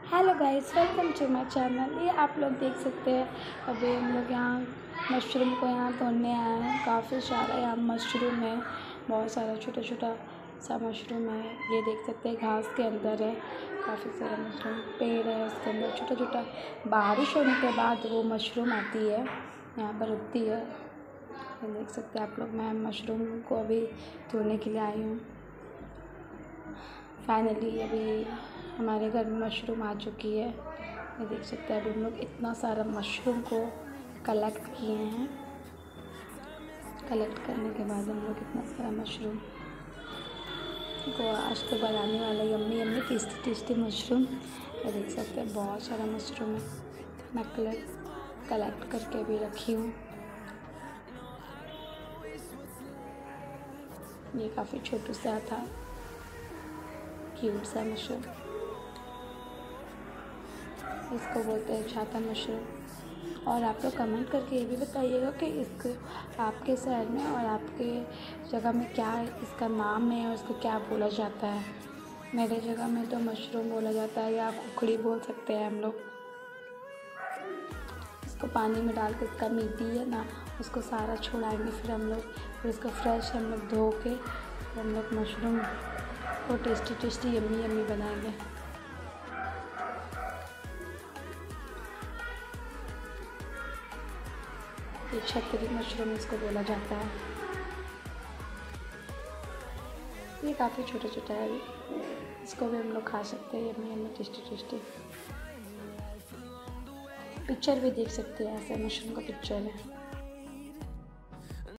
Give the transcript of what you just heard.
Hello guys, welcome to my channel. ये आप लोग देख सकते हैं, अभी हम लोग यहाँ मशरूम को यहाँ तोड़ने आए हैं। काफ़ी सारा यहाँ मशरूम है, बहुत सारा छोटा छोटा सा मशरूम है। ये देख सकते हैं घास के अंदर है काफ़ी सारा मशरूम। पेड़ है उसके अंदर छोटा छोटा। बारिश होने के बाद वो मशरूम आती है, यहाँ पर उगती है। ये देख सकते हैं आप लोग। मैं मशरूम को अभी तोड़ने के लिए आई हूँ। फाइनली अभी हमारे घर में मशरूम आ चुकी है। ये देख सकते हैं अभी हम लोग इतना सारा मशरूम को कलेक्ट किए हैं। कलेक्ट करने के बाद हम लोग इतना सारा मशरूम को आज तो बनाने वाले yummy yummy tasty tasty mushroom. ये देख सकते हैं बहुत सारा मशरूम है। मैं कलेक्ट करके भी रखी हूँ। ये काफ़ी छोटू सा था, क्यूट सा मशरूम। इसको बोलते हैं छाता मशरूम। और आप लोग कमेंट करके ये भी बताइएगा कि इसको आपके शहर में और आपके जगह में क्या इसका नाम है और इसको क्या बोला जाता है। मेरे जगह में तो मशरूम बोला जाता है या कुकड़ी बोल सकते हैं हम लोग। इसको पानी में डाल के इसका मिट्टी है ना, उसको सारा छुड़ाएंगे। फिर हम लोग इसको फ्रेश हम लोग धो के हम लोग मशरूम को टेस्टी टेस्टी यम्मी यम्मी बनाएंगे। ये छतरी मशरूम इसको बोला जाता है। ये काफ़ी छोटा छोटा है, इसको भी हम लोग खा सकते हैं yummy yummy tasty tasty. Picture भी देख सकते हैं, ऐसे मशरूम का पिक्चर है।